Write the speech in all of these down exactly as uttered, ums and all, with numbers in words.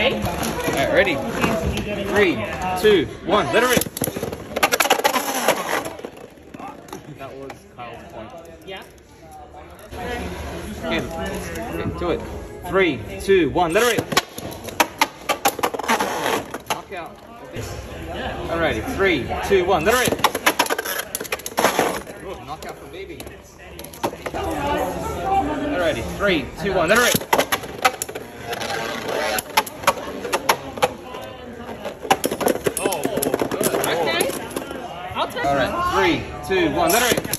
Okay. Alright, ready? Three, two, one, let her rip. That was Kyle's point. Yeah. Okay, okay, do it. Three, two, one, let her rip. Knock out. Alrighty, three, two, one, let her rip. Good, knock out for baby. Alrighty, three, two, one, let her rip. Oh, good. Okay. I'll take it. Alright, three, two, one, let her rip.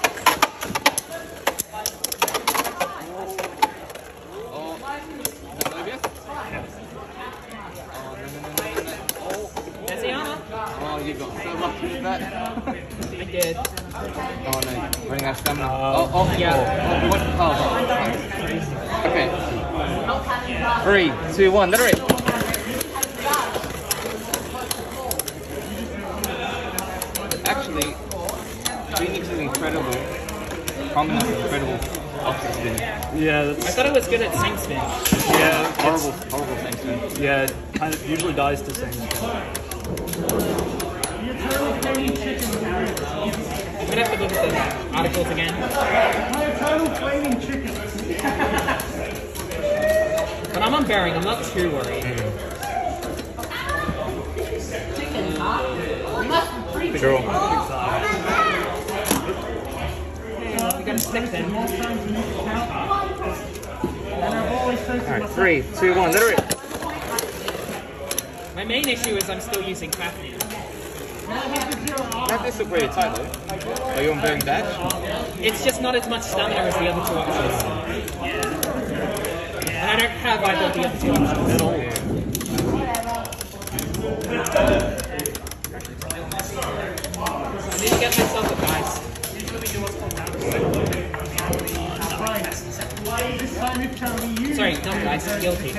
Oh, is that Olivia? Oh, no, no, no, no, no. Oh, There's the armor. oh, you got so lucky with that. I did. Oh no, running out of stamina. Oh, oh, Yeah. oh, what? Oh, okay. Three, two, one, let her rip. Actually, Phoenix is incredible. Prominence is incredible. Opposite spin. Yeah, that's, I thought it was good at same spin. yeah, Horrible, horrible same spin. yeah, it kind of usually dies to same. I'm gonna have to look at the articles again. But I'm on bearing, I'm not too worried. True. We got a stick then. Alright, three, two, one, let her rip. My main issue is I'm still using craft now. That this look really tight though. Are you on bearing dash? It's just not as much stamina as the other two options. And I don't have either of the other two options at all. I need to get myself a dice. Sorry, not dice, guilty.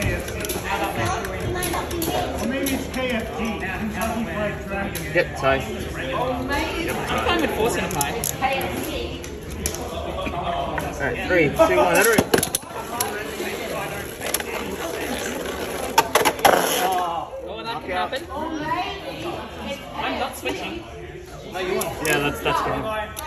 Or maybe it's K F T. Yep, tie. I'm fine with forcing a pie. Alright, three, two, one, let her rip. Oh, that can happen. I'm not switching. No, you won. Yeah, that's that's good.